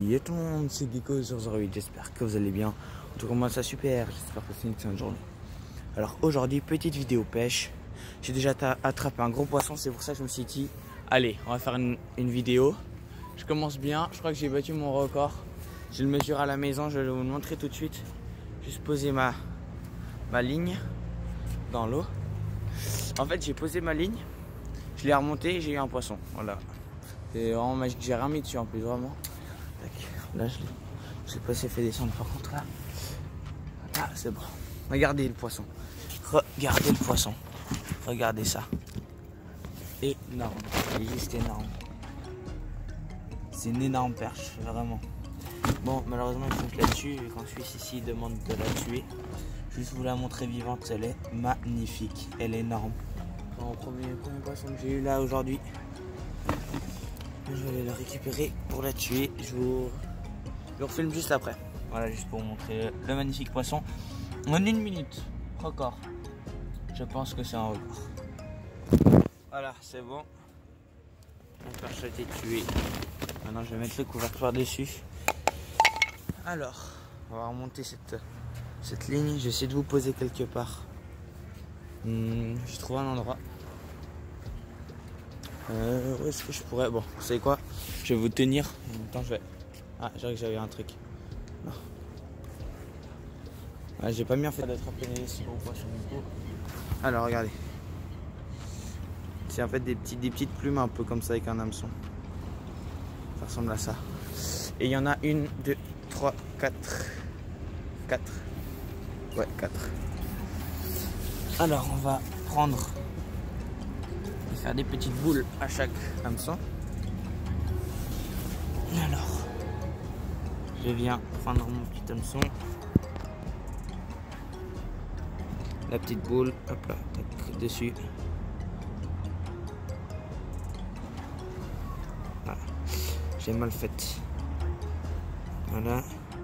Salut tout le monde, c'est Gecko sur 08, j'espère que vous allez bien. En tout cas moi ça super, j'espère que c'est une excellente journée. Alors aujourd'hui, petite vidéo pêche. J'ai déjà attrapé un gros poisson, c'est pour ça que je me suis dit allez, on va faire une vidéo. Je commence bien, je crois que j'ai battu mon record. Je le mesure à la maison, je vais vous le montrer tout de suite. Juste poser ma ligne dans l'eau. En fait j'ai posé ma ligne, je l'ai remontée et j'ai eu un poisson, voilà. C'est vraiment magique, j'ai rien mis dessus en plus, vraiment. Là je sais pas si elle fait descendre par contre là. Ah c'est bon. Regardez le poisson. Regardez le poisson. Regardez ça. Énorme. Il est juste énorme. C'est une énorme perche, vraiment. Bon malheureusement il faut que je la tue. Quand je suis ici il demande de la tuer. Juste vous la montrer vivante, elle est magnifique. Elle est énorme. Bon, premier poisson que j'ai eu là aujourd'hui. Je vais aller la récupérer pour la tuer. Je vous refilme juste après. Voilà, juste pour vous montrer le magnifique poisson. En 1 minute. Record. Je pense que c'est un record. Voilà, c'est bon. Mon perche a été tué. Maintenant, je vais mettre le couvercle dessus. Alors, on va remonter cette ligne. Je vais essayer de vous poser quelque part. J'ai trouvé un endroit. Où est-ce que je pourrais... Bon, vous savez quoi? Je vais vous tenir. En même temps, je vais... Ah, j'ai que j'avais un truc. Non. Ah, j'ai pas bien fait d'attraper les si gros poissons du coup. Alors, regardez. C'est en fait des petites plumes un peu comme ça avec un hameçon. Ça ressemble à ça. Et il y en a 1, 2, 3, 4. 4. Ouais, 4. Alors, on va prendre... faire des petites boules à chaque hameçon. Alors, je viens prendre mon petit hameçon, la petite boule, hop là, tac, dessus. Voilà. J'ai mal fait. Voilà.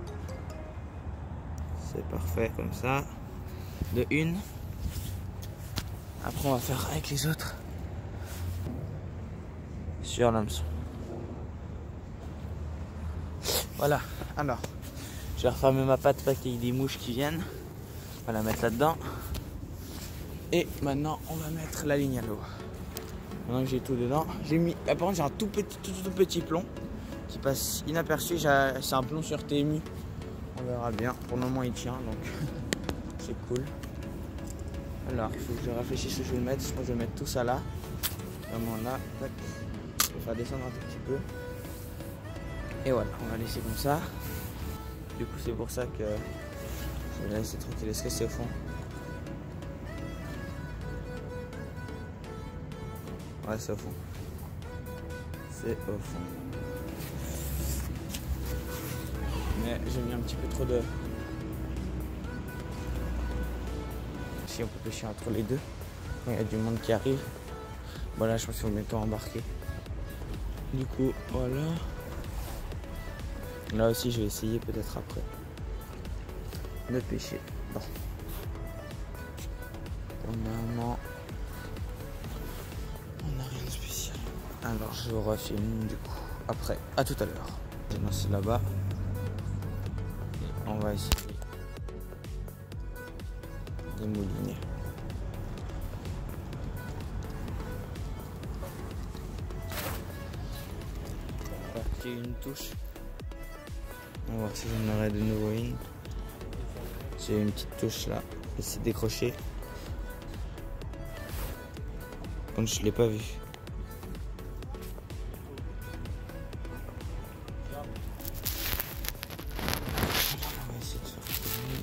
C'est parfait comme ça. De une. Après on va faire avec les autres. Sur l'hameçon. Voilà, alors je vais refermer ma patte pas qu'il y ait des mouches qui viennent. On va la mettre là-dedans. Et maintenant on va mettre la ligne à l'eau. Maintenant que j'ai tout dedans, j'ai mis. Par contre j'ai un tout petit plomb qui passe inaperçu. C'est un plomb sur TMU. On verra bien. Pour le moment il tient donc c'est cool. Alors il faut que je réfléchisse où je vais le mettre. Je pense que je vais mettre tout ça là. Vraiment là. Tac. Je vais faire descendre un tout petit peu. Et voilà, on va laisser comme ça. Du coup, c'est pour ça que je vais la laisser tranquille. Est-ce que c'est au fond? Ouais, c'est au fond. C'est au fond. Mais j'ai mis un petit peu trop de... Si on peut pêcher entre les deux. Quand il y a du monde qui arrive. Voilà, je pense qu'il faut bientôt embarquer. Du coup, voilà. Là aussi, je vais essayer peut-être après de pêcher. Bon. Pour le moment, on n'a rien de spécial. Alors, je vous refilme du coup. Après, à tout à l'heure. Je vais lancer là-bas. Et on va essayer de mouliner. J'ai une touche. On va voir si j'en aurai de nouveau une. J'ai une petite touche là. Et c'est décroché. Comme je ne l'ai pas vu. On va essayer de faire une...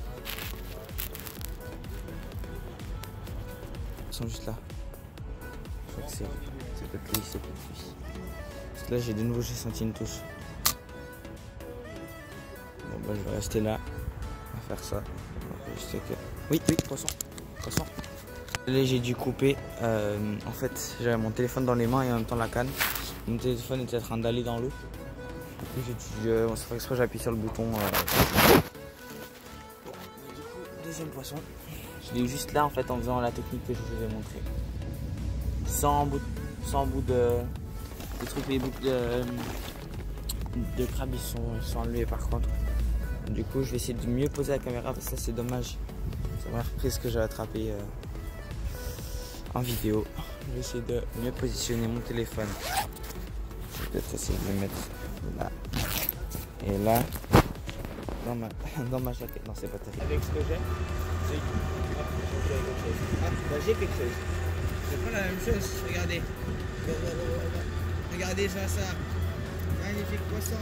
Ils sont juste là. Je crois que c'est peut-être lui, c'est peut-être lui. Parce que là j'ai de nouveau senti une touche. Bon bah je vais rester là. On va faire ça. Oui, poisson. Là j'ai dû couper. En fait j'avais mon téléphone dans les mains et en même temps la canne. Mon téléphone était en train d'aller dans l'eau. Du coup on se fait exprès, j'appuie sur le bouton. Bon, du coup, deuxième poisson. Je l'ai eu juste là en fait en faisant la technique que je vous ai montré. Sans bout de trucs, les bouts de de crabes ils sont enlevés par contre. Du coup je vais essayer de mieux poser la caméra parce que ça c'est dommage. C'est la première prise que j'ai attrapée en vidéo. Je vais essayer de mieux positionner mon téléphone. Je vais peut-être essayer de le mettre là. Et là, dans ma jaquette. Non, c'est pas terrible. Avec ce que j'ai, c'est j'ai quelque chose. C'est pas la même chose. Regardez. Regardez ça. Magnifique poisson.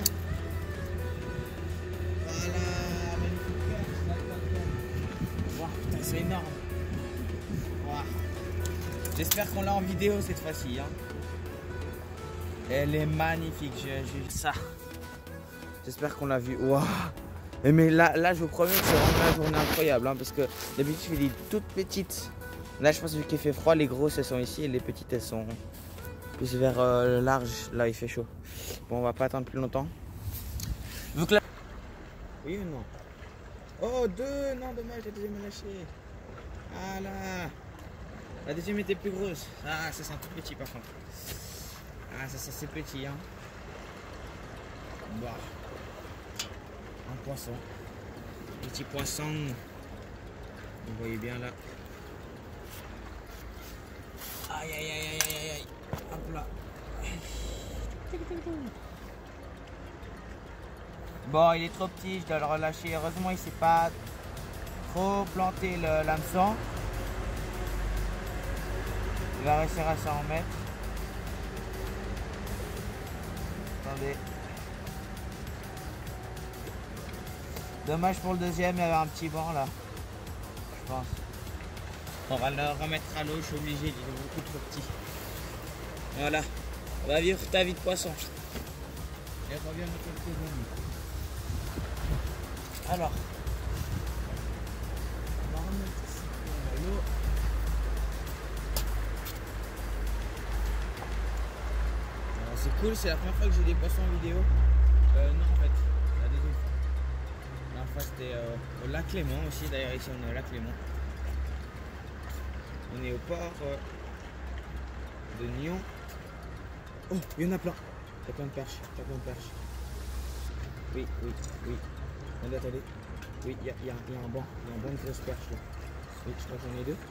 Voilà. Magnifique. Wow, putain, c'est énorme. Wow. J'espère qu'on l'a en vidéo cette fois-ci. Hein. Elle est magnifique. J'ai ça. J'espère qu'on l'a vu. Wow. Mais là, je vous promets que c'est vraiment une journée incroyable. Hein, parce que d'habitude, je fais des toutes petites. Là, je pense que vu qu'il fait froid, les grosses, elles sont ici. Et les petites, elles sont plus vers le large. Là, il fait chaud. Bon, on va pas attendre plus longtemps. Donc là... Oui ou non? Oh, 2. Non, dommage, la deuxième est lâchée. Ah là. La deuxième était plus grosse. Ah, ça, c'est un tout petit, par contre. Ah, ça, c'est petit, hein. Bah. Un poisson, petit poisson, vous voyez bien là. Aïe aïe aïe aïe aïe aïe, hop là. Bon, il est trop petit, je dois le relâcher. Heureusement il s'est pas trop planté l'hameçon. Il va réussir à s'en remettre. Attendez. Dommage pour le deuxième, il y avait un petit banc là. Je pense. On va le remettre à l'eau, je suis obligé, il est beaucoup trop petit. Voilà. On va vivre ta vie de poisson. Et reviens dans quelques minutes. Alors. On va remettre ici à l'eau. C'est cool, c'est la première fois que j'ai des poissons en vidéo. Non en fait, la deuxième fois. La dernière fois c'était au lac Léman aussi, d'ailleurs ici on est au lac Léman. On est au port de Nyon. Oh, il y en a plein. Il y a plein de perches, Oui. Attendez. Oui, il y a un banc, de grosses perches là. Oui, je crois que j'en ai deux.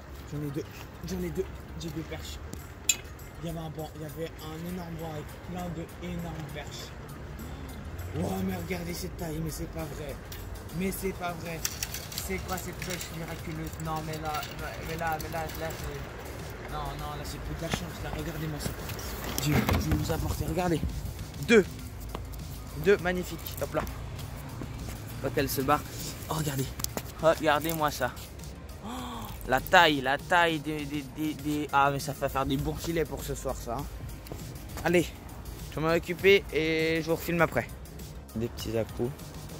J'ai deux perches. Il y avait un banc, il y avait un énorme banc avec plein d'énormes perches. Oh, mais regardez cette taille, mais c'est pas vrai. C'est quoi cette pêche miraculeuse? Non, mais là, c'est... Non, là, c'est plus de la chance. Là, regardez-moi ça. Je vais vous apporter, regardez. Deux magnifiques. Hop là. Pas qu'elle se barre. Oh, regardez. Regardez-moi ça. La taille des... Ah, mais ça va faire des bons filets pour ce soir, ça. Hein. Allez, je vais m'en occuper et je vous refilme après. Des petits accros.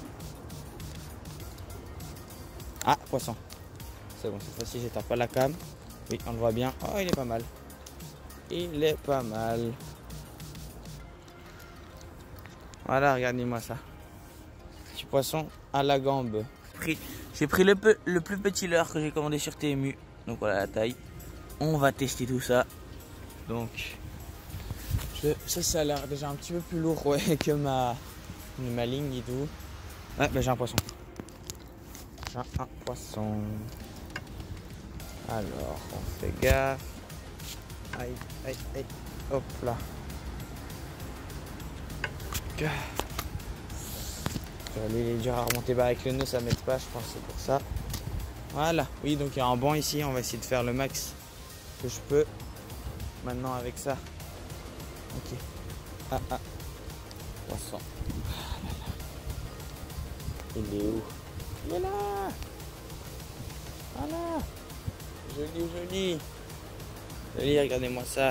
Ah, poisson. C'est bon, cette fois-ci, j'éteins pas la cam. Oui, on le voit bien. Oh, il est pas mal. Voilà, regardez-moi ça. Petit poisson à la gambe. J'ai pris le plus petit leurre que j'ai commandé sur TMU. Donc voilà la taille. On va tester tout ça. Donc ça a l'air déjà un petit peu plus lourd que ma ligne et tout. Ouais, ben j'ai un poisson. Alors on fait gaffe. Aïe. Hop là. Lui il est dur à remonter, avec le nœud ça m'aide pas, je pense que c'est pour ça. Voilà, oui, donc il y a un banc ici, on va essayer de faire le max que je peux maintenant avec ça. Ok. Poisson. Il est où? Il est là. Voilà. Joli, regardez-moi ça.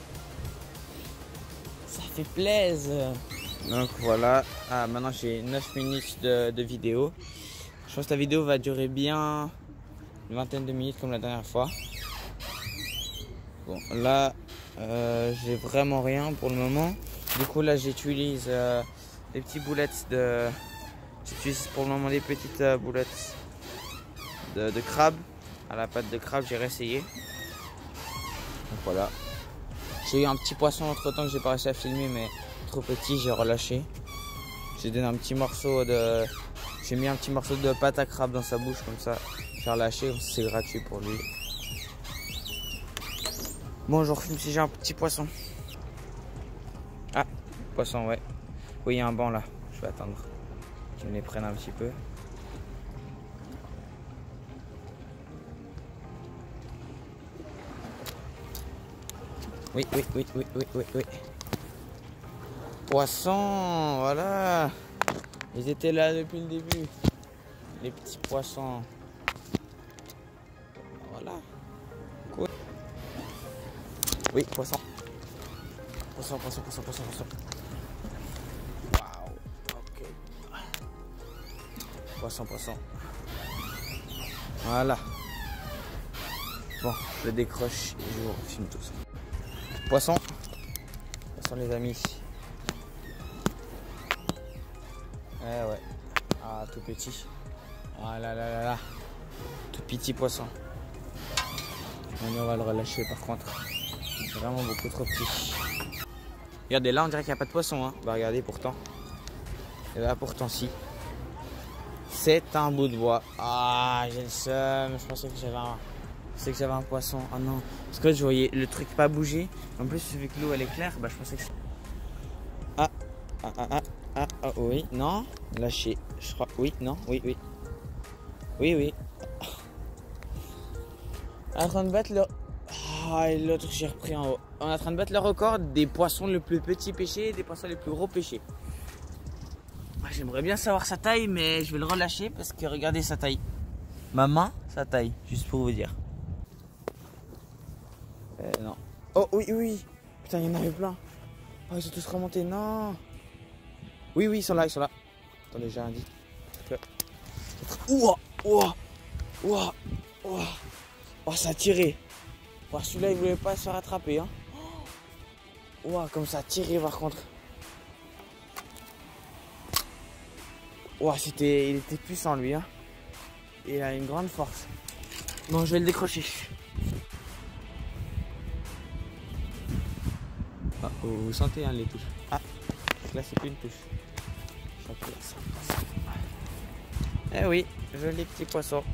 Ça fait plaisir. Donc voilà, maintenant j'ai 9 minutes de vidéo. Je pense que la vidéo va durer bien une vingtaine de minutes comme la dernière fois. Bon là, j'ai vraiment rien pour le moment. Du coup là j'utilise des petites boulettes de... J'utilise pour le moment des petites boulettes de crabe. À la pâte de crabe, j'ai réessayé. Donc voilà. J'ai eu un petit poisson entre temps que j'ai pas réussi à filmer, mais trop petit, j'ai relâché. J'ai donné un petit morceau de... J'ai mis un petit morceau de pâte à crabe dans sa bouche comme ça. Faire lâcher, c'est gratuit pour lui. Bon, je refume si j'ai un petit poisson. Ah, poisson, ouais. Oui, il y a un banc là. Je vais attendre qu'il me les prenne un petit peu. Oui. Poisson, voilà. Ils étaient là depuis le début. Les petits poissons. Voilà. Cool. Oui, poisson. Poisson. Waouh. Ok. Poisson. Voilà. Bon, je le décroche et je vous filme tout ça. Poisson les amis. Ouais. Ah, tout petit. Ah là. Tout petit poisson. On va le relâcher par contre. C'est vraiment beaucoup trop petit. Regardez, là on dirait qu'il n'y a pas de poisson. Hein. Bah regardez pourtant. Et là pourtant si. C'est un bout de bois. Ah, j'ai le seum. Je pensais que j'avais un poisson. Ah non. Parce que je voyais le truc pas bouger. En plus, vu que l'eau elle est claire, bah je pensais que... Ah, oui, non. Lâché. Je crois. Oui, non, oui. Oui. En train de battre le... Ah, et l'autre j'ai repris en haut. On est en train de battre le record des poissons les plus petits pêchés et des poissons les plus gros pêchés. J'aimerais bien savoir sa taille, mais je vais le relâcher parce que regardez sa taille. Ma main, sa taille, juste pour vous dire. Non. Oh oui. Putain, il y en avait plein. Oh, ils sont tous remontés, non. Oui, ils sont là. Attendez, j'ai un dit. Ouah, oh, ça a tiré. Oh, celui-là, il voulait pas se faire attraper. Hein. Ouah, comme ça a tiré par contre. Ouah, il était puissant lui. Hein. Il a une grande force. Bon, je vais le décrocher. Ah, vous sentez hein, les touches. Ah, là c'est plus une touche. Eh oui, joli petit poisson.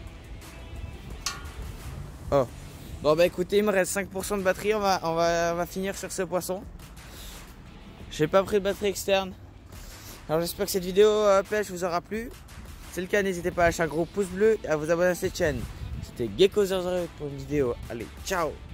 Oh. Bon bah écoutez, il me reste 5% de batterie, on va finir sur ce poisson. J'ai pas pris de batterie externe. Alors j'espère que cette vidéo pêche vous aura plu. Si c'est le cas, n'hésitez pas à lâcher un gros pouce bleu et à vous abonner à cette chaîne. C'était Gecko008 pour une vidéo. Allez, ciao!